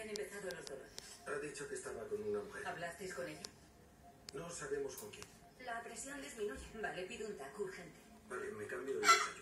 han empezado los dolores? Ha dicho que estaba con una mujer. ¿Hablasteis con ella? No sabemos con quién. La presión disminuye. Vale, pido un taco urgente. Vale, me cambio y desayuno.